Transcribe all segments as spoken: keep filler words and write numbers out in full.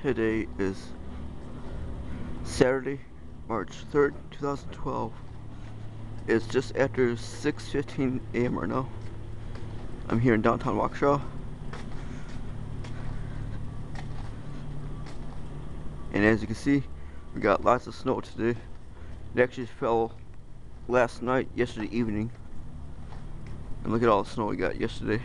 Today is Saturday, March third, two thousand twelve. It's just after six fifteen a m right now. I'm here in downtown Waukesha. And as you can see, we got lots of snow today. It actually fell last night, yesterday evening. And look at all the snow we got yesterday.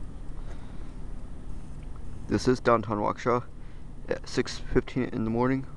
This is downtown Waukesha at six fifteen in the morning.